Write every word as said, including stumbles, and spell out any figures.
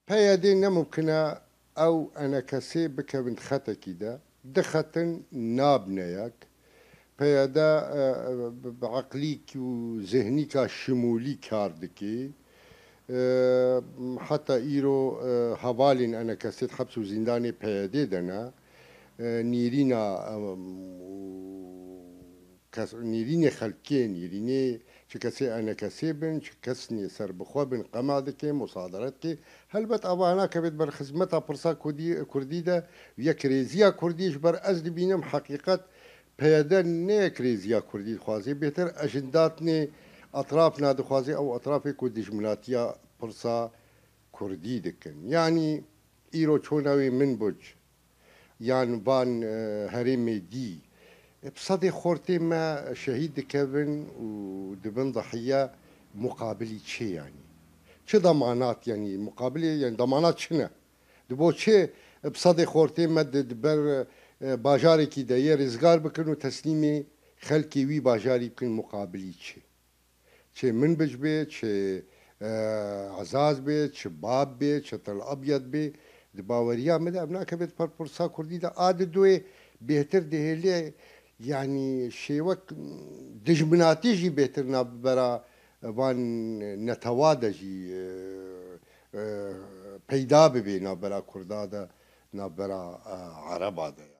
پەیادێ نەممکنە ئەو ئەنە کەسێ بکەون خەتێکیدا دخەتن نابنەیەک پەیادا عەقلیک و ذهنیکا شمولی کار دکێ حتا ئیرۆ هەڤالین ئەنە کەسێت حەبس و زیندانێ پەیادێ دەنا نیرینە نیرینێ خەلکێ نیرینێ چ کەسێ ئەنە کەسێ بن چ کەسنێ سەربخوا بن قەما دکێ مسادرەت کێ هەلبەت ئەوانە کەبێت بەرخزمەتا پرسا کوردیدا یەک رێزییا کوردیش بەر ئەس دبینم حەقیقەت پەیادە نەیەک رێزییا کوردی خوازێ بێتر ئەژنداتنێ ئەطراف نادخوازێ ئەو ئەطرافێک و دیژمناتیە پرسا کوردی دکن یعنی ئیرۆ چۆناوی من بوج یان بان هەرێمێ دی بسەدێ خۆرتێ مە شەهید دکەون و دبن ضحیە مقابلی چێ یانی چه دەمانات یعنی مقابلی یعنی دەمانات چنە دبۆ چێ بسەدێ خۆرتێ مە دبەر باژارێکی دەیە ڕێزگار بکەن و تەسلیمی خەلکی وی باژاری بکەن مقابلی چێ چێ من بج بێ چێ عەزاز بێ چ باب بێ چ تەڵعەبیەت بێ باوەریە مەدا ئەم ناکە بێت پەرپرسا کوردیدا ئادە دوێ بێتر دەهێلێ یعنی شێوەک دژمناتیژی بێتر ناببەرە وان نەتەوادەژی پەیدا ببێ نابەرا کوردادا نابەرا عەرەبادە